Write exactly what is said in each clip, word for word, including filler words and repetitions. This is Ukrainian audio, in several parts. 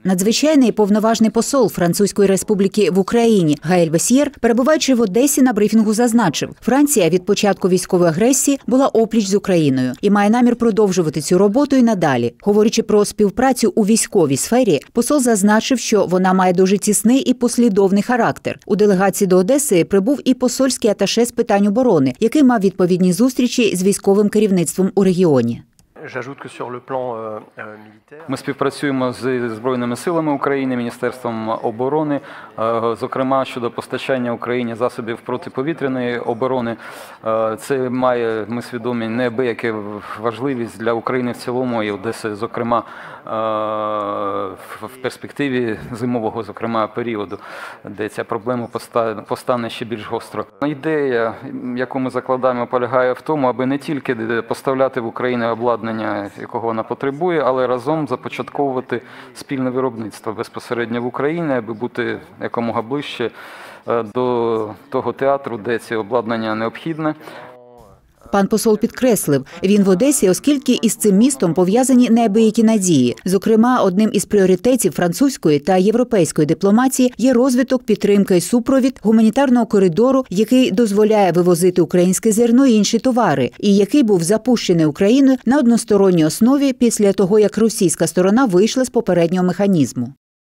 Надзвичайний повноважний посол Французької республіки в Україні Гаель Весьєр, перебуваючи в Одесі на брифінгу, зазначив, Франція від початку військової агресії була опліч з Україною і має намір продовжувати цю роботу і надалі. Говорячи про співпрацю у військовій сфері, посол зазначив, що вона має дуже тісний і послідовний характер. У делегації до Одеси прибув і посольський аташе з питань оборони, який мав відповідні зустрічі з військовим керівництвом у регіоні. Ми співпрацюємо з Збройними силами України, Міністерством оборони, зокрема щодо постачання Україні засобів протиповітряної оборони. Це має, ми свідомі, неабияку важливість для України в цілому і Одеси, зокрема, в перспективі зимового, зокрема, періоду, де ця проблема постане ще більш гостро. Ідея, яку ми закладаємо, полягає в тому, аби не тільки поставляти в Україну обладнання, якого вона потребує, але разом започатковувати спільне виробництво безпосередньо в Україні, аби бути якомога ближче до того театру, де це обладнання необхідне. Пан посол підкреслив, він в Одесі, оскільки із цим містом пов'язані неабиякі надії. Зокрема, одним із пріоритетів французької та європейської дипломатії є розвиток, підтримка і супровід гуманітарного коридору, який дозволяє вивозити українське зерно і інші товари, і який був запущений Україною на односторонній основі після того, як російська сторона вийшла з попереднього механізму.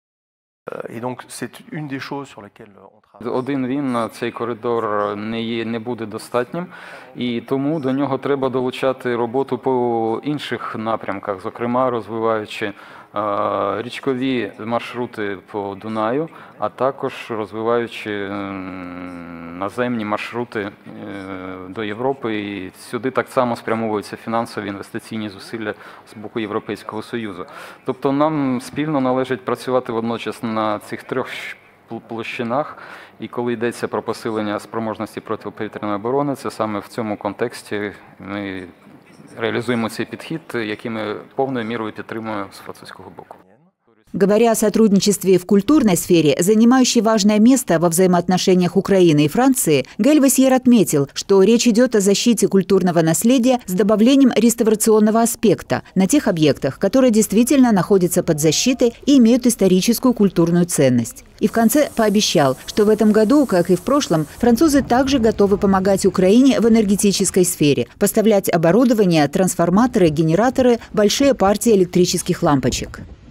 Один він, цей коридор, не є, не буде достатнім, і тому до нього треба долучати роботу по інших напрямках, зокрема розвиваючи річкові маршрути по Дунаю, а також розвиваючи наземні маршрути до Європи. І сюди так само спрямовуються фінансові інвестиційні зусилля з боку Європейського Союзу. Тобто нам спільно належить працювати водночас на цих трьох площинах, і коли йдеться про посилення спроможності протиповітряної оборони, це саме в цьому контексті ми реализуем цей підхід, який ми повною мірою підтримуємо з французького боку. Говоря о сотрудничестве в культурной сфере, занимающей важное место во взаимоотношениях Украины и Франции, Гаэль Весьєр отметил, что речь идет о защите культурного наследия с добавлением реставрационного аспекта на тех объектах, которые действительно находятся под защитой и имеют историческую культурную ценность. И в конце пообещал, что в этом году, как и в прошлом, французы также готовы помогать Украине в энергетической сфере, поставлять оборудование, трансформаторы, генераторы, большие партии электрических лампочек.